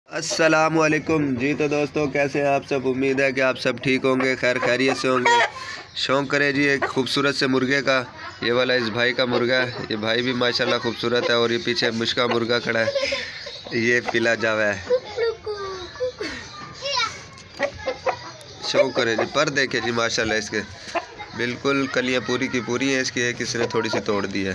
अस्सलामुअलैकुम जी। तो दोस्तों कैसे हैं आप सब। उम्मीद है कि आप सब ठीक होंगे, खैर खैरियत से होंगे। शौक़ करें जी एक खूबसूरत से मुर्गे का। ये वाला इस भाई का मुर्गा है। ये भाई भी माशाल्लाह खूबसूरत है। और ये पीछे मुश्का मुर्गा खड़ा है, ये पिला जावा है। शौक़ करें जी। पर देखे जी माशाल्लाह इसके बिल्कुल कलियाँ पूरी की पूरी हैं। इसकी एक इसने थोड़ी सी तोड़ दी है।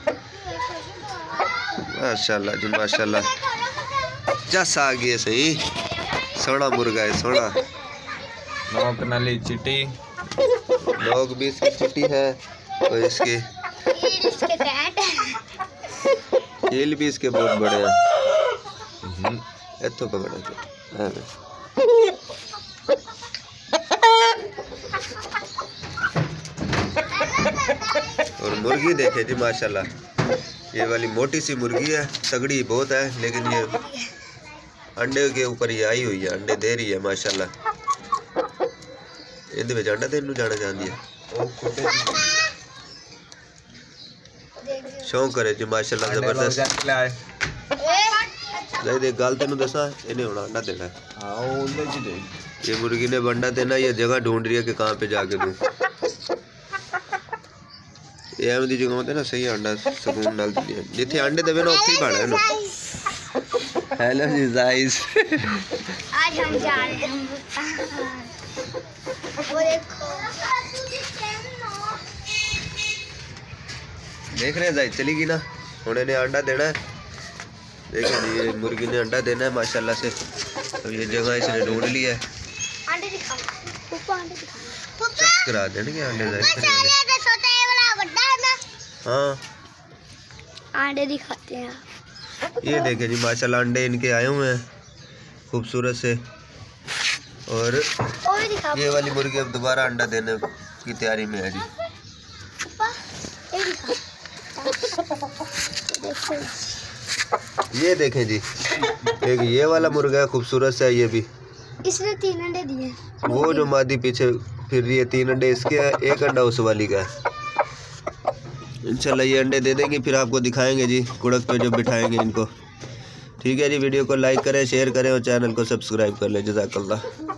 माशाल्लाह जी माशाल्लाह। जस आ गई है सही। सोना मुर्गा है सोना। नोक नाली चिट्टी, नोक भी इसकी चिट्टी है। और इसके हील भी इसके बहुत बड़े हैं। इतो पकड़ा के और मुर्गी देखे जी माशाल्लाह। ये वाली मोटी सी मुर्गी है, तगड़ी बहुत है। लेकिन ये अंडे के ऊपर ये आई हुई है, अंडे दे रही है माशाल्लाह। इहदे विच अंडा देन नूं जाना चाहती है। शौक करे जी माशाल्लाह जबरदस्त। देख गल तेन दसा, इन्हें होना अंडा देना है। ये मुर्गी ने अंडा देना, ये जगह ढूंढ रही है कि कहाँ पे जाके दूँ। ये एवं दी जगह होते ना सही अंडा सुकून नाल दिंदी है। जिथे अंडे देवे ना उत्थे ही भाड़ा है ना। हेलो जी गाइस, आज हम जा रहे हैं वो देखो देख रहे हैं जाई चली गई ना। हुण इन्हें अंडा देना है। देखो जी ये मुर्गी ने अंडा देना है माशाल्लाह से। तो ये जगह इसने ढूंढ ली है। अंडे दिखाओ पापा, अंडे दिखाओ चेक करा देंगे अंडे जाए। हाँ अंडे दिखाते हैं। ये देखे जी माशाल्लाह अंडे इनके आए हुए हैं खूबसूरत से। और ये वाली मुर्गी अब दोबारा अंडा देने की तैयारी में है जी। ये देखें जी एक ये वाला मुर्गा है खूबसूरत सा। ये भी इसने 3 अंडे दिए। वो जो मादी पीछे फिर रही है 3 अंडे इसके है, 1 अंडा उस वाली का है। इंशाल्लाह ये अंडे दे देंगे, फिर आपको दिखाएंगे जी कुड़क पे जब बिठाएंगे इनको। ठीक है जी, वीडियो को लाइक करें, शेयर करें और चैनल को सब्सक्राइब कर लें। जज़ाकल्लाह।